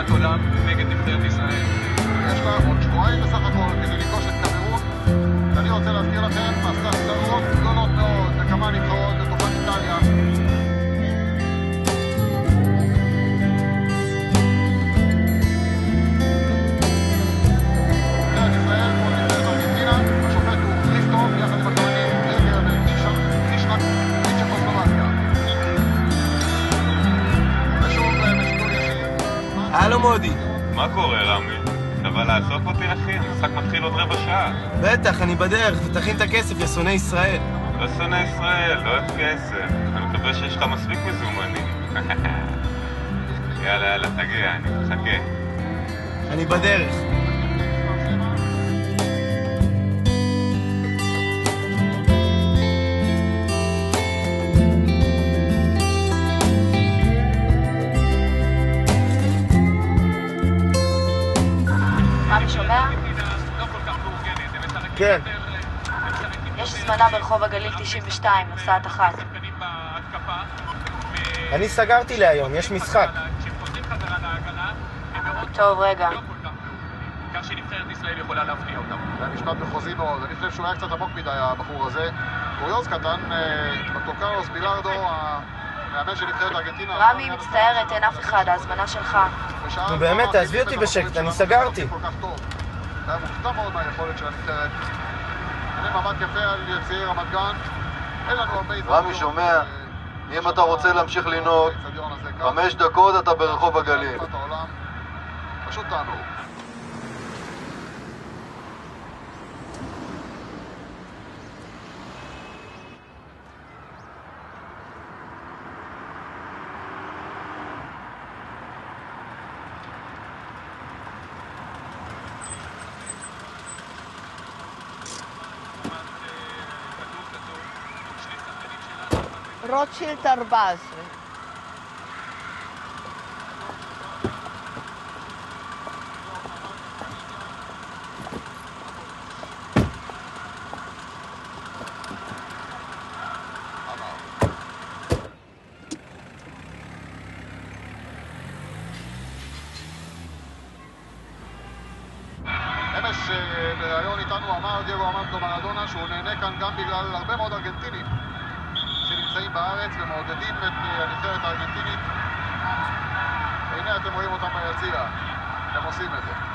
אליפויות עולם נגד נבחרת ישראל. יש לה עוד שבועיים בסך הכל כדי לפגוש את קמרון. אני רוצה להזכיר לכם, עשתה סדרות גדולות מאוד בכמה נבחרות בתוכן איטליה. הלו מודי. מה קורה רמי? אבל לאסוף אותי אחי, המשחק מתחיל עוד רבע שעה. בטח, אני בדרך, ותכין את הכסף לשונא ישראל. לא שונא ישראל, לא אוהב כסף. אני מקווה שיש לך מספיק מזומנים. יאללה, תגיע, אני מחכה. אני בדרך. רמי שומע? כן. יש הזמנה ברחוב הגליל 92, נוסעת אחת. אני סגרתי להיום, יש משחק. טוב, רגע. כך שנבחרת ישראל יכולה להפתיע אותם. זה משפט מחוזי מאוד, אני חושב שהוא היה קצת עמוק מדי הבחור הזה. קוריוז קטן, בטוקאוס בילארדו, המאמן של נבחרת ארגנטינה. רמי, מצטערת, אין אף אחד, ההזמנה שלך. נו באמת, תעזבי אותי בשקט, אני סגרתי. היה מופתע מאוד מהיכולת של הנבחרת. אני מבט יפה על יציעי רמת גן. אין לנו הרבה הזדמנות. רמי שומע, אם אתה רוצה להמשיך לנהוג, 5 דקות אתה ברחוב הגליל. פשוט תענוג. רוטשילד 14. אמש בראיון איתנו אמר דייגו ארמנדו מרדונה שהוא נהנה כאן גם בגלל הרבה מאוד ארגנטינים שנמצאים בארץ ומעודדים את הנבחרת הארגנטינית. והנה אתם רואים אותם ביציע, הם עושים את זה.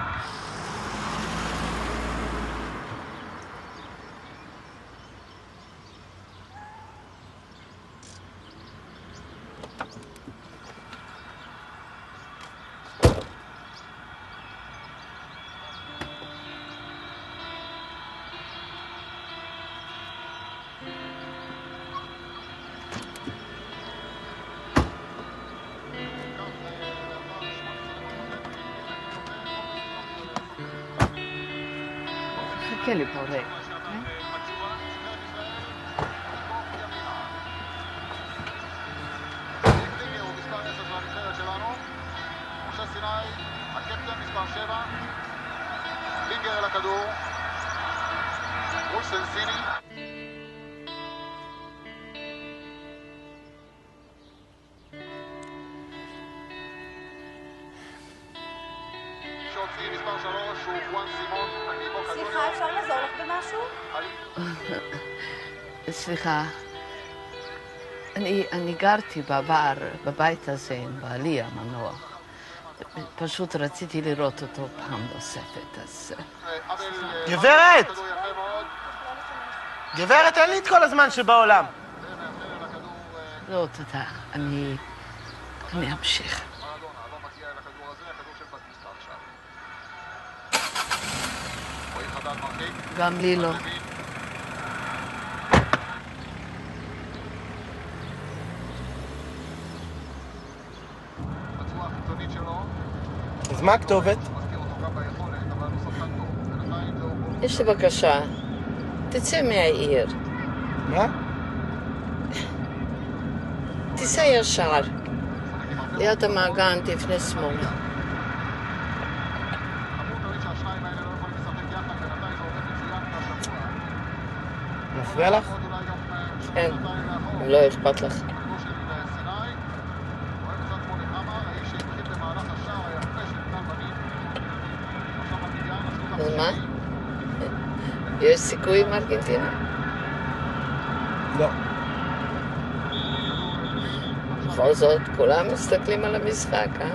חכה לי פה רגע. הקפטן מספר 7, לינגר אל הכדור, מול סנסיני. שהוציא מספר 3 הוא וואן סימון. סליחה, אפשר לעזור לך במשהו? סליחה, אני גרתי בעבר בבית הזה עם בעלי המנוח. פשוט רציתי לראות אותו פעם נוספת, אז... גברת! גברת, אין לי את כל הזמן שבעולם. לא, תודה. אני אמשיך. גם לי לא. אז מה הכתובת? יש לי בקשה. תצא מהעיר. מה? תיסע ישר. ליד המעגן תפנה שמאלה. מפריע לך? כן, לא אכפת לך. האיש שהתחיל במהלך השער היפה של אז מה? יש סיכוי עם ארגנטינה? לא. בכל זאת, כולם מסתכלים על המשחק, אה?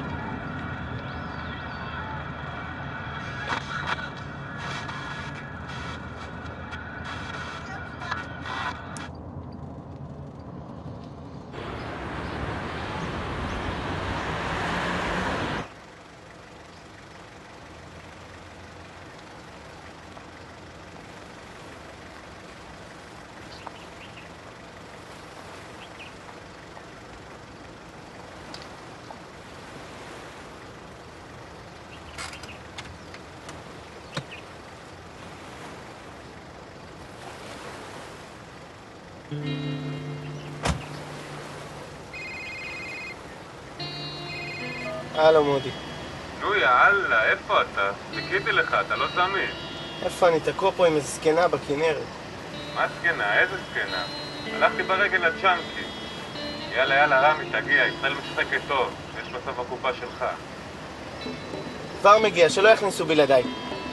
הלו מודי. נו יאללה, איפה אתה? חיכיתי לך, אתה לא זמין. איפה אני תקוע פה עם איזה זקנה בכנרת? מה זקנה? איזה זקנה? הלכתי ברגל לצ'אנקי. יאללה, רמי, תגיע, ישראל משחקת טוב. יש בסוף הקופה שלך. כבר מגיע, שלא יכניסו בלעדיי.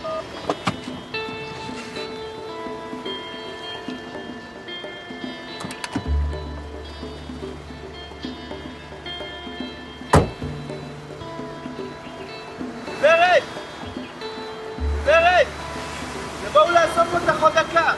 ורד! ורד! תבואו לאסוף אותך עוד דקה!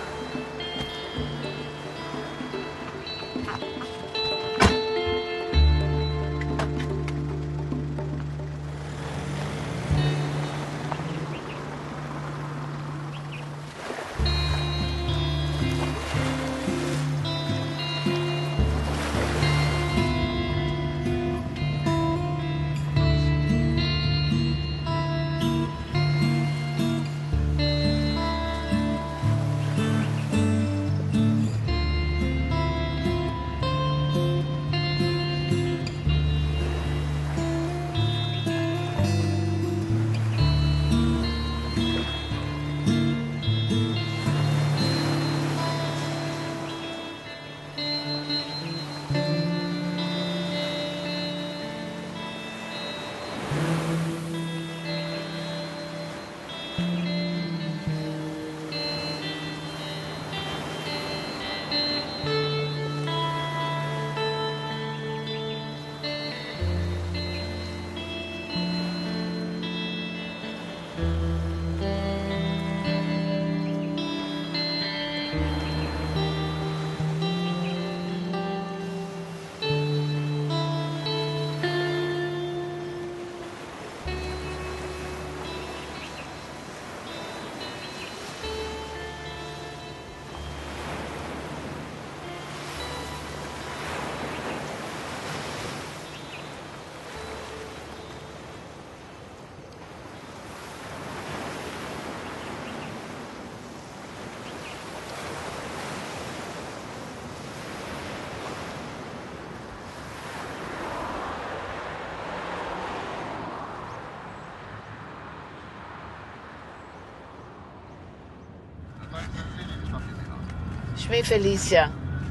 שמי פליסיה.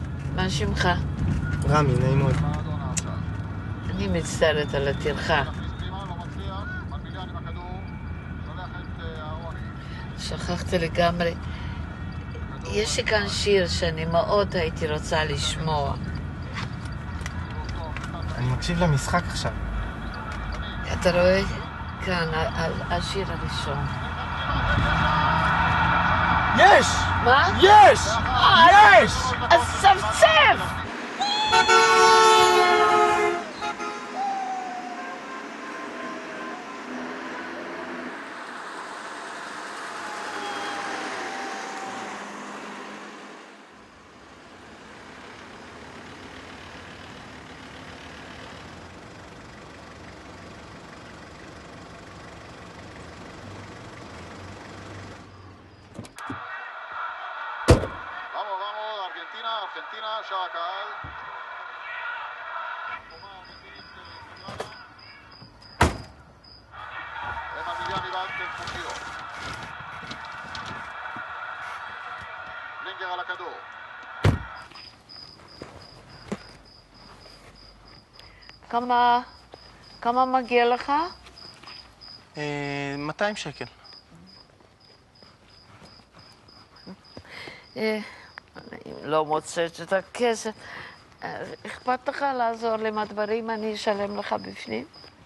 מה שמך? רמי, נעים מאוד. אני מצטערת על הטרחה. שכחתי לגמרי. יש לי כאן שיר שאני מאוד הייתי רוצה לשמוע. אני מקשיב למשחק עכשיו. אתה רואה? כאן, השיר הראשון. יש! מה? יש! יש! אז צפצף! ארגנטינה, שער הקהל. אמיליאן איבד פוקיו. לינגר על הכדור. כמה מגיע לך? 200 שקל. אם לא מוצאת את הכסף, אכפת לך לעזור לי עם הדברים, אני אשלם לך בפנים?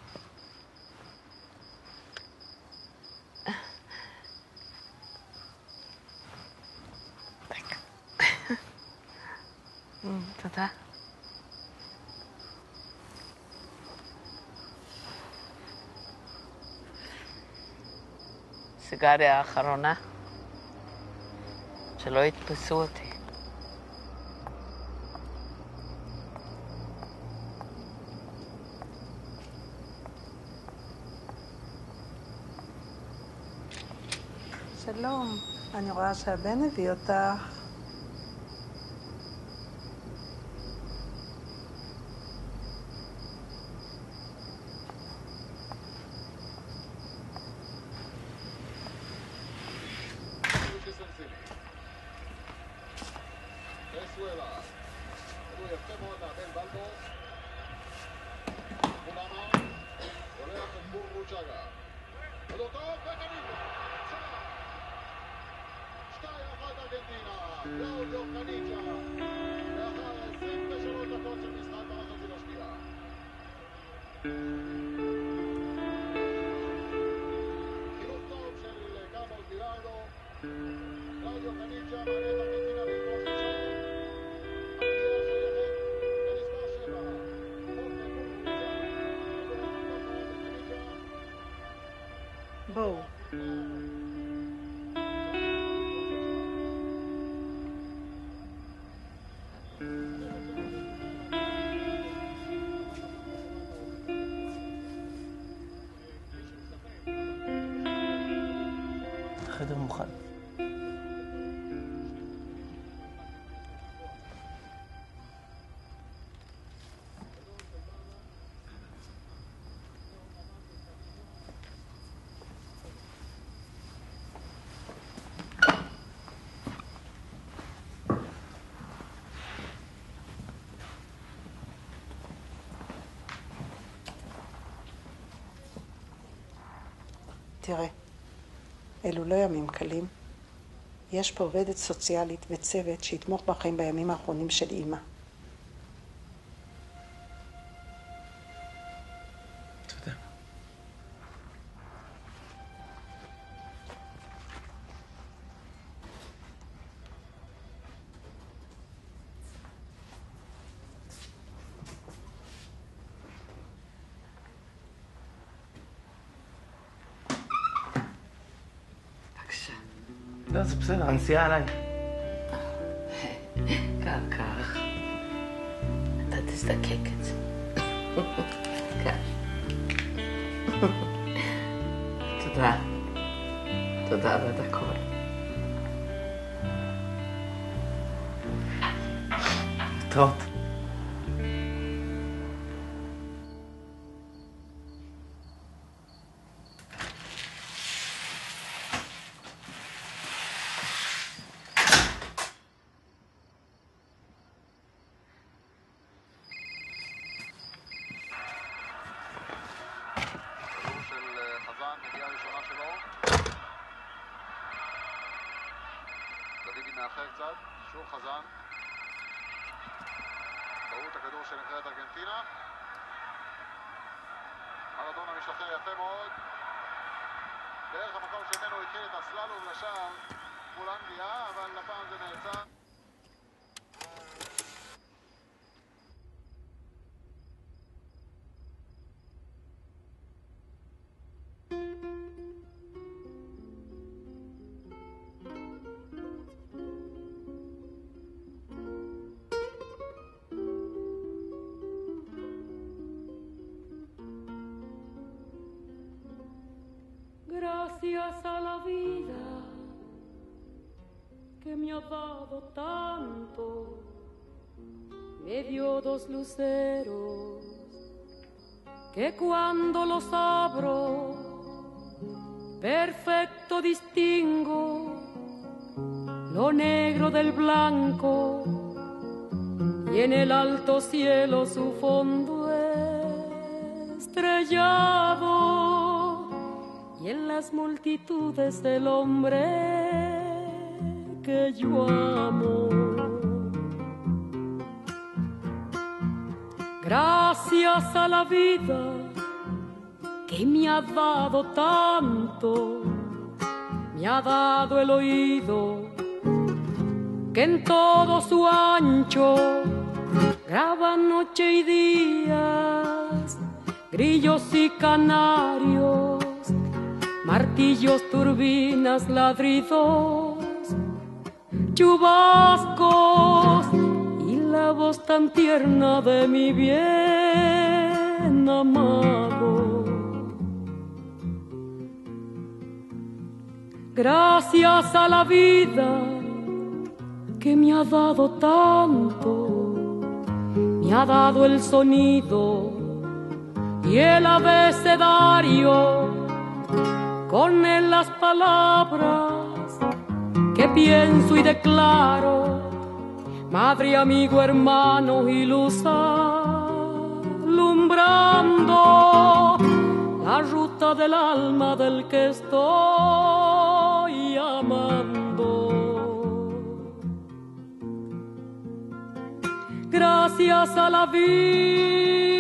תודה. סיגריה האחרונה, שלא יתפסו אותי. שלום, אני רואה שהבן הביא אותך. בואו. החדר מוכן. תראה, אלו לא ימים קלים. יש פה עובדת סוציאלית וצוות שיתמוך בכם בימים האחרונים של אמא. תודה. לא, זה בסדר, הנסיעה עליי. כך. אתה תזדקק את זה. כך. תודה. תודה על הדקות. טוב. מאחר קצת, שוב חזן. טעות הכדור של נבחרת ארגנטינה. מרדונה משתחרר יפה מאוד. בערך המקום שממנו התחיל את הסללום לשער מול אנגליה, אבל לפעם זה נעצר. Gracias a la vida que me ha dado tanto, me dio dos luceros que cuando los abro perfecto distingo lo negro del blanco y en el alto cielo su fondo estrellado. Y en las multitudes del hombre que yo amo. Gracias a la vida que me ha dado tanto, me ha dado el oído que en todo su ancho graba noche y días, grillos y canarios, martillos, turbinas, ladridos, chubascos y la voz tan tierna de mi bien amado. Gracias a la vida que me ha dado tanto, me ha dado el sonido y el abecedario, con él las palabras que pienso y declaro, madre, amigo, hermano y luz alumbrando la ruta del alma del que estoy amando. Gracias a la vida